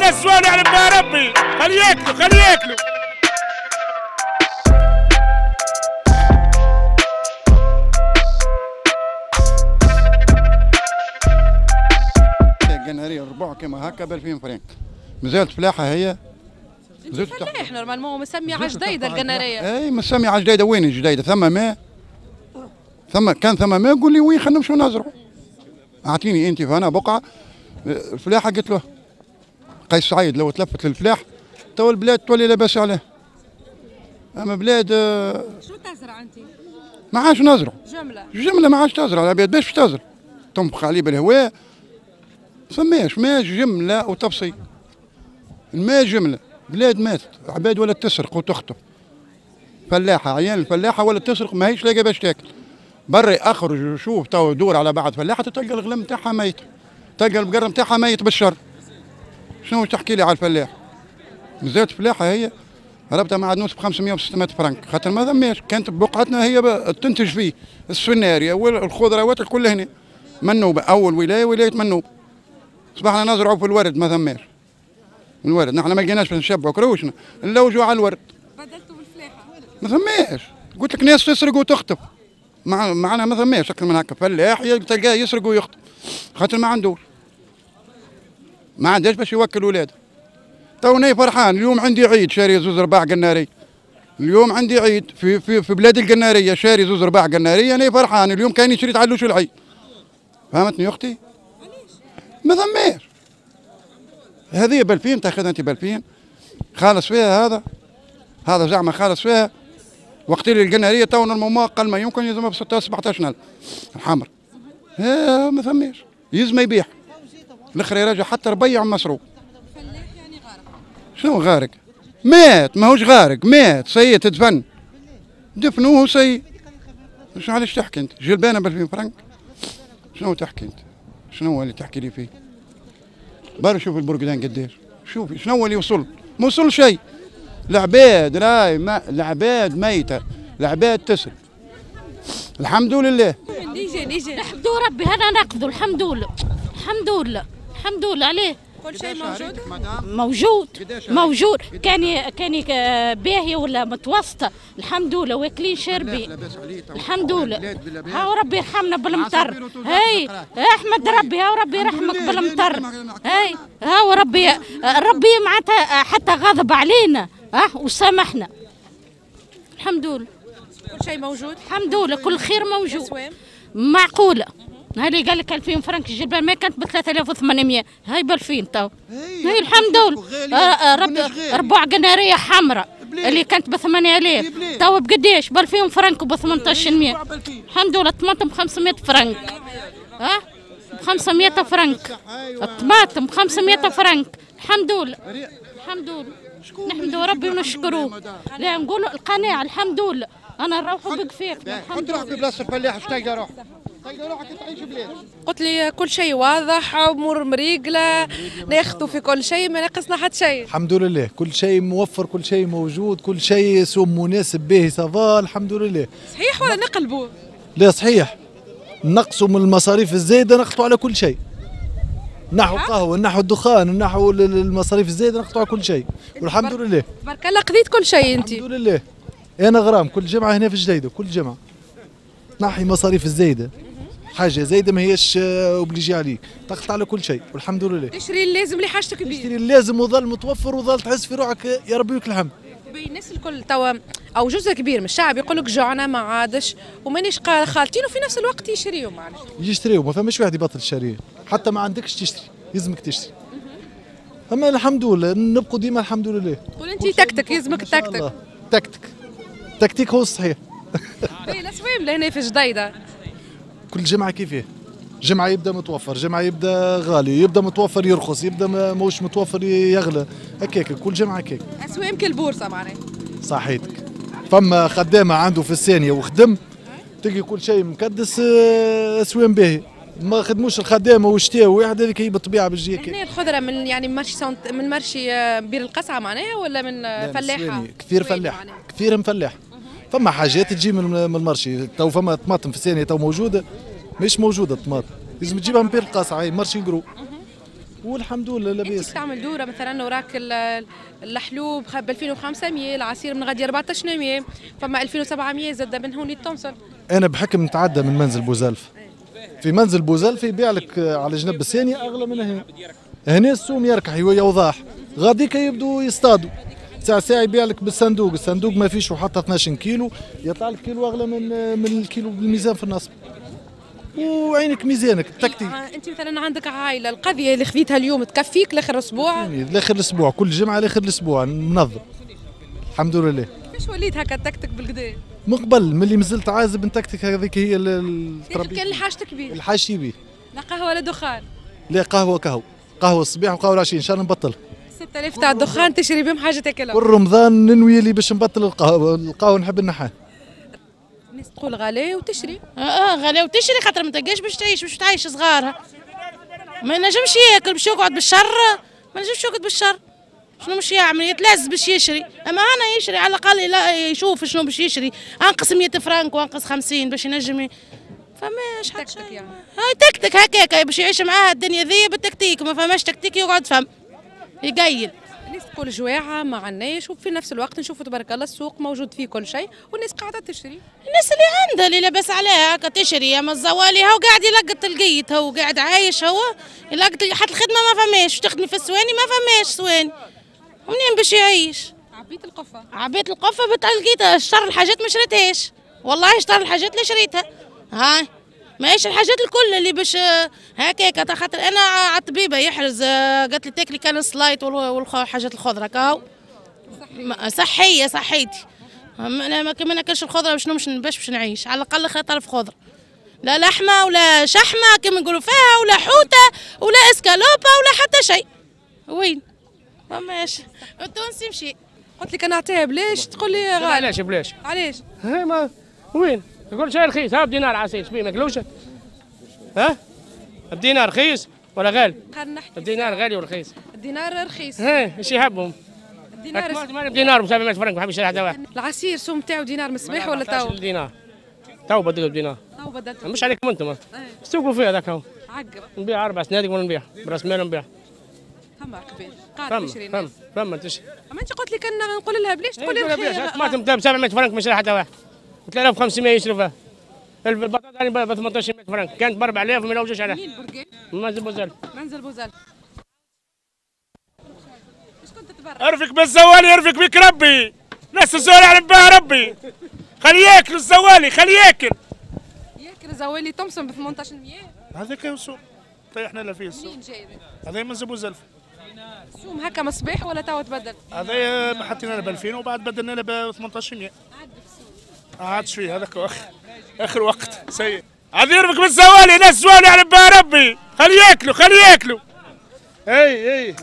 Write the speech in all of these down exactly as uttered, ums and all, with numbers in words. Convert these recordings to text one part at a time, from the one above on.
السؤال يعلم بها ربي. خلي ياكلوا خلي ياكلوا. القنارية الربع كما هكا ب ألفين فرنك. مازالت فلاحة هي. زدت فلاح نورمالمون مسمي على جديدة القنارية. اي مسمي على جديدة. وين الجديدة؟ ثم ماء. ثم كان ثم ماء قول لي وين خلينا نمشيو نزرعوا. اعطيني انت فانا بقعة الفلاحة قلت له قيس سعيد لو تلفت للفلاح تو البلاد تولي لاباس عليه. اما بلاد شو تزرع انت؟ ما عادش نزرع. جملة. جملة ما عادش تزرع العباد باش تزرع. تنفخ عليه بالهواء. فماش ماش جملة وتبسيط. الماء جملة. بلاد ماتت عباد ولا تسرق وتخطف. فلاحة عيان الفلاحة ولا تسرق ما هيش لاقي باش تاكل. بري اخرج وشوف تو دور على بعض فلاحة تلقى الغلم نتاعها ميت. تلقى البقر نتاعها ميت بالشر. شنو تحكي لي على الفلاح؟ مازالت فلاحة هي ربطها مع عدنوس ب خمسمائة و ستمائة فرنك خاطر ما ثماش كانت بقعتنا هي تنتج فيه السنارية والخضروات الكل هنا. منوبة أول ولاية ولاية منوب. صبحنا نزرعوا في الورد ما ثماش. الورد نحن ما لقيناش باش نشبعوا كروشنا نلوجوا على الورد. بدلتوا بالفلاحة. ما ثماش. قلت لك ناس تسرق وتخطف. مع معنا ما ثماش أكثر من هكا فلاح تلقاه يسرق ويخطف خاطر ما عندوش. ما عندهاش باش يوكل ولاده. توني فرحان اليوم عندي عيد شاري زوز رباع قناري. اليوم عندي عيد في في في بلاد القناريه شاري زوز رباع قناريه انا فرحان اليوم كان يشري تعلوش العيد. فهمتني يا اختي؟ ما ثماش. هذه بألفين تاخذها انت بألفين خالص فيها هذا هذا زعما خالص فيها وقت اللي القناريه تو نورمالمون اقل ما يمكن يلزمها ب ستة سبعطاش ألف الحمر. ها ما ثماش يلزم يبيع الاخر يراجع حتى ربيع مسروق. فلاح يعني غارق. شنو غارق؟ مات ماهوش غارق مات سيء تدفن. دفنوه سيء. شنو علاش تحكي انت؟ جلبانه ب ألفين فرنك؟ شنو تحكي انت؟ شنو هو اللي تحكي لي فيه؟ برا شوف البرقدان قديش. شوفي شنو هو اللي وصل؟ ما وصل شيء. العباد راي ما العباد ميته، العباد تسرق. الحمد لله. نيجي نيجي. نحمدوا ربي هذا ناخذوا الحمد لله. الحمد لله. الحمد لله عليه. كل شيء موجود؟ موجود موجود كان كان باهيه ولا متوسطه الحمد لله واكلين شاربين الحمد لله. ها ربي يرحمنا بالمطر. هاي احمد ربي ها ربي يرحمك بالمطر. هاي ها ربي ربي معناتها حتى غضب علينا ها وسامحنا الحمد لله. كل شيء موجود؟ الحمد لله كل خير موجود. معقوله. هاي اللي قال لك ألفين فرنك الجلبان ما كانت ب ثلاثة آلاف وثمانمائة هاي ب ألفين تو. هاي الحمد لله. ربع قناريه حمراء اللي كانت ب ثمانية آلاف تو بقديش؟ ب ألفين فرنك وب ثمانطاش مية. الحمد لله الطماطم ب خمسمائة فرنك. ها ب خمسمائة فرنك. الطماطم ب خمسمائة فرنك. الحمد لله. الحمد لله. نحمدوا ربي ونشكروه. لا نقولوا القناعه الحمد لله. انا نروحوا بكفاف الحمد لله. في بلاصه الفلاح اش تلقى روحك؟ تلقى روحك تعيش بلاد. قلت لي كل شيء واضح امور مريقله ناخذوا في كل شيء ما ناقصنا حتى شيء. الحمد لله كل شيء موفر كل شيء موجود كل شيء سوق مناسب به سافا الحمد لله. صحيح ولا نقلبوا؟ لا صحيح نقصوا من المصاريف الزايده نقطوا على كل شيء. نحو القهوه نحو الدخان نحو المصاريف الزايده نقطوا على كل شيء والحمد لله. تبارك الله قضيت كل شيء انت. الحمد لله. انا غرام كل جمعه هنا في الجديده كل جمعه نحي مصاريف الزايده حاجه زايده ما هيش اوبليجي عليك تقطع على كل شيء والحمد لله. تشري اللازم لحاجتك بيه. تشري اللازم وظل متوفر وظل تحس في روحك يا ربي لك الحمد. الناس الكل توا او جزء كبير من الشعب يقول لك جوعنا ما عادش ومانيش خالطين وفي نفس الوقت يشريوا معلش. يشتريوا ما فماش واحد يبطل الشريه حتى ما عندكش تشتري يلزمك تشتري. اما الحمد لله نبقوا ديما الحمد لله. تقول انت تكتك يلزمك تكتك. تكتك تكتيك هو الصحيح. الاسوام لهنا في جديده كل جمعه كيفاه؟ جمعه يبدا متوفر جمعه يبدا غالي يبدا متوفر يرخص يبدا ماهوش متوفر يغلى هكاك كل جمعه هكاك. اسوام كالبورصه معناها. صحيتك. فما خدامه عنده في الثانيه وخدم تلقي كل شيء مكدس اسوام باهي. ما خدموش الخدامه وشتاو واحد هذيك هي بالطبيعه بالجي هكاك. هنا الخضره من يعني مرشي سونت من مرشي بير القصعه معناها ولا من فلاحه؟ كثير فلاح كثير مفلاح. فما حاجات تجي من المرشي تو فما طماطم في الثانيه تو موجوده مش موجوده الطماطم لازم تجيبها من بير القصعه هي مرشي نقرو. والحمد لله لاباس. انت تعمل دوره مثلا وراك الحلوب ب ألفين وخمسمية، العصير من غادي أربعطاش مية، فما ألفين وسبعمية زاد من هوني التونسل. انا بحكم نتعدى من منزل بوزلف، في منزل بوزلف يبيع لك على جنب الثاني اغلى من هنا. هنا السوم يركح يوضاح، غاديك يبدو يصطادوا ساعة ساعة يبيع لك بالصندوق، الصندوق ما فيش وحتى اثناش كيلو، يطلع لك كيلو اغلى من من الكيلو بالميزان في النصب. وعينك ميزانك التكتيك. آه انت مثلا عندك عائله، القضيه اللي خذيتها اليوم تكفيك لاخر الاسبوع؟ لاخر الاسبوع كل جمعه لاخر الاسبوع منظم الحمد لله. كيفاش وليت هكا تكتك بالكدا؟ من قبل ملي مازلت عازب نتكتك، هذيك هي التربيه. كان لحاجتك بيه؟ الحاجتي بيه. لا قهوه ولا دخان؟ لا قهوه قهوه قهوه الصباح وقهوه العشيه ان شاء الله نبطل. ستة آلاف تاع الدخان تشري بهم حاجه تاكلها؟ كل رمضان ننوي لي باش نبطل القهوه، القهوه نحب النحاس. الناس تقول غالي وتشري. اه اه غالي وتشري خاطر ما تلقاش باش تعيش، باش تعيش صغارها. ما ينجمش ياكل باش يقعد بالشر، ما ينجمش يقعد بالشر. شنو باش يعمل؟ يتلذذ باش يشري، اما انا يشري على الاقل لا يشوف شنو باش يشري، انقص مية فرنك وانقص خمسين باش ينجم. فماش حتى تكتك يعني. هاي تكتك هكاك باش يعيش معاها الدنيا ذي بالتكتيك، ما فماش تكتيك يقعد فم يقيل. الناس تقول جواعة ما عناش، وفي نفس الوقت نشوفوا تبارك الله السوق موجود فيه كل شيء والناس قاعدة تشتري. الناس اللي عندها اللي لاباس عليها هكا تشري، اما الزوالي هو قاعد يلقط القيت، هو قاعد عايش، هو يلقط حتى الخدمة ما فماش، تخدمي في السواني ما فماش سواني، ومنين باش يعيش؟ عبيت القفة. عبيت القفة بتلقيتها، اشترى الحاجات ما شريتهاش، والله اشترى الحاجات اللي شريتها. هاي ماهيش الحاجات الكل اللي باش هكاك، خاطر انا على الطبيبه يحرز قالت لي تاكلي كان السلايط والحاجات الخضره كاو صحيه صحيتي. انا ما كما ناكلش الخضره باش باش باش نعيش، على الاقل خاطر في خضره، لا لحمه ولا شحمه كما نقولوا فيها، ولا حوته ولا اسكالوبا ولا حتى شيء. وين ماشي التونسي مشي. قلت لك انا نعطيها بلاش تقول لي غالي. علاش بلاش؟ علاش؟ ها ما وين؟ يقول شاي رخيص، ها بدينار عسير شبيه ماكلوش؟ ها؟ بدينار رخيص ولا غالي؟ خلينا نحكي. الدينار غالي ولا رخيص؟ الدينار رخيص. ها ايش يحبهم؟ الدينار الدينار بدينار ب سبعمية فرنك ما حبش حتى واحد. العصير سوم تاعو دينار من الصباح ولا تو؟ دينار تو بدلوا بدينار. تو بدلت. مش عليكم انتم سوقوا فيها ذاك هو. عقب. نبيع اربع سنادق ولا نبيع براس مال نبيع. فما قبيل قاعد تشري. فما فما تشري. اما انت قلت لي كان نقول لها بلاش تقول لي رخيص. طماطم ب سبعمية فرنك مش حتى واحد. ثلاثة آلاف وخمسمية يشرفها. البطاطا يعني ب ثمانية عشر فرنك، كانت ب أربعة آلاف وما يلوجوش عليها. منين برقان؟ منزل بوزل. منزل بوزل. ايش كنت تبرع؟ ارفق بالزوالي يرفق بك ربي، ناس الزوالي على بها ربي، خلي ياكل الزوالي خلي ياكل. ياكل زوالي تومسون ب ثمانية عشر مية؟ هذاك هو السوق، طيحنا له فيه السوق. منين جاي هذا؟ هذا من زبو زلف. سوم هكا من الصباح ولا تو تبدل؟ هذا حطينا له ب ألفين وبعد بدلنا له ب ثمانية عشر مية. عاد شوي هذاك اخر اخر وقت سيء. عاد يرفق بالزوالي، ناس زوالي على بها ربي، خلي ياكلوا خلي ياكلوا. اي اي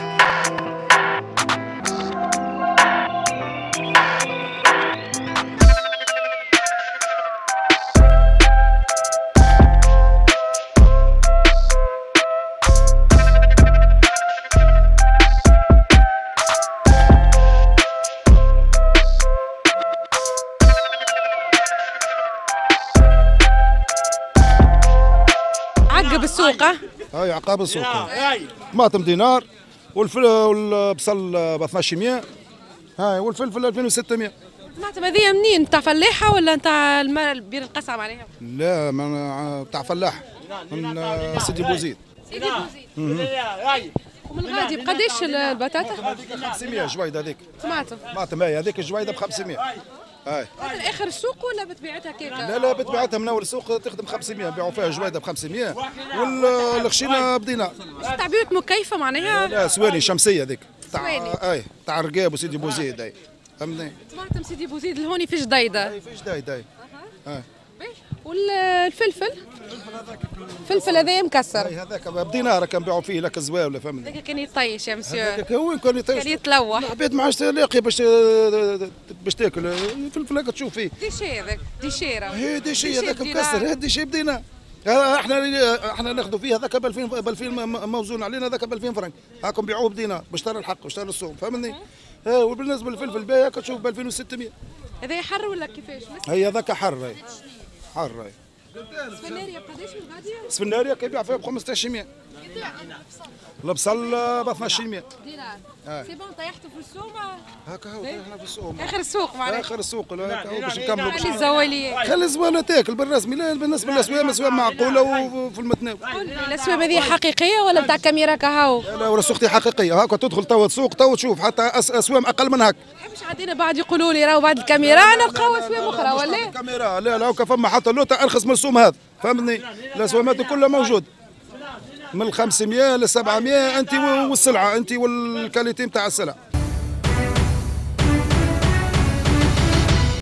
عقب السوق. ها هاي عقاب السوق. طماطم دينار والفل والبصل ب اثناش مية، هاي والفلفل ألفين وستمية. الطماطم هذيا منين؟ نتاع فلاحه ولا نتاع بير القصعم عليها؟ لا من تاع فلاح من سيدي بوزيد. سيدي بوزيد. ومن غادي بقداش البطاطا؟ خمسمية جويده هذيك. طماطم. طماطم هاي هذيك الجويده ب خمسمية. هاي. هذا اخر السوق ولا بتبيعتها كيكه؟ لا لا بتبيعتها من اول السوق تخدم خمسمية، نبيعوا فيها جويده ب خمسمية والخشينه بدينار. تاع بيوت مكيفه معناها؟ لا سواني شمسيه ذيك. سواني. اي تاع رقاب وسيدي بوزيد هاي. فهمتني؟ طماطم سيدي بوزيد الهوني في جديده. اي في جديده هاي. اها. والفلفل؟ الفلفل هذا مكسر. اي هذاك بدينار كان نبيعوا فيه لك زواوله فهمتني؟ هذاك كان يطيش يا مسيو. هذاك هو كان يطيش. كان يتلوح. العباد ما عادش لاقي باش باش تاكل الفلفل هكا تشوف فيه. ديشي هذاك ديشيره. هي ديشي هذاك مكسر، هذا ديشي بدينار. احنا احنا ناخذوا فيه هذاك ب ألفين ب ألفين موزون علينا هذاك ب ألفين فرنك، هاكم بيعوه بدينار باشترى الحق واشترى السوم فهمتني؟ وبالنسبه للفلفل باهي هكا تشوف ب ألفين وستمية. هذا حر ولا كيفاش؟ هي هذاك حر هي حر هي سفناريا بقداش الغاديه؟ سفناريا كيبيع فيها ب خمسطاش مية. البصل ب اثناش مية دينار. آه. سي بون طيحتوا في السوق؟ هكا هو طيحنا في السوق. اخر السوق معناها. اخر السوق هكا هو باش نكملوا. خلي الزواليه. خلي الزوانه تاكل بالرسمي. لا بالنسبه للاسوام اسوام معقوله وفي المتناول. الاسوام هذه حقيقيه ولا نتاع كاميرا كهو؟ لا ولا سوقتي حقيقيه. هاكا تدخل توا السوق توا تشوف حتى اسوام اقل من هكا. مش عندنا بعد يقولوا لي راهو بعد الكاميرا نلقاو اسوام اخرى ولا؟ الكاميرا لا لا هكا فما حتى لوطه ارخص من السوم هذا فهمتني. الاسوامات كلها موجوده من خمسمية ل سبعمية انت والسلعه انت والكاليتي نتاع السلعه.